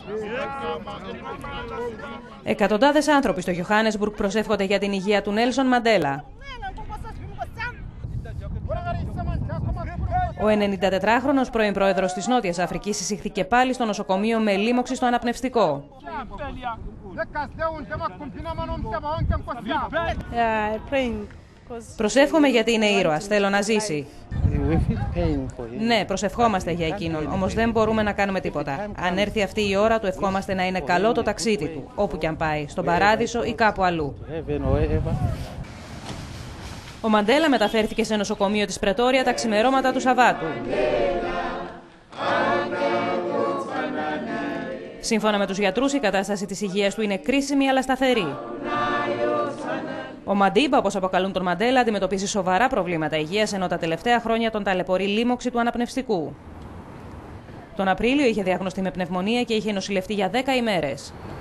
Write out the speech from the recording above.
Εκατοντάδες άνθρωποι στο Γιωχάνεσμπουργκ προσεύχονται για την υγεία του Νέλσον Μαντέλα. Ο 94χρονος πρώην πρόεδρος της Νότιας Αφρικής εισήχθηκε πάλι στο νοσοκομείο με λίμωξη στο αναπνευστικό. Προσεύχομαι γιατί είναι ήρωας. Θέλω να ζήσει. Ναι, προσευχόμαστε για εκείνον, όμως δεν μπορούμε να κάνουμε τίποτα. Αν έρθει αυτή η ώρα, του ευχόμαστε να είναι καλό το ταξίδι του, όπου κι αν πάει, στον Παράδεισο ή κάπου αλλού. Ο Μαντέλα μεταφέρθηκε σε νοσοκομείο της Πρετόρια τα ξημερώματα του Σαββάτου. Σύμφωνα με τους γιατρούς, η κατάσταση της υγείας του είναι κρίσιμη αλλά σταθερή. Ο Μαντίμπα, όπως αποκαλούν τον Μαντέλα, αντιμετωπίζει σοβαρά προβλήματα υγείας, ενώ τα τελευταία χρόνια τον ταλαιπωρεί λίμωξη του αναπνευστικού. Τον Απρίλιο είχε διαγνωστεί με πνευμονία και είχε νοσηλευτεί για 10 ημέρες.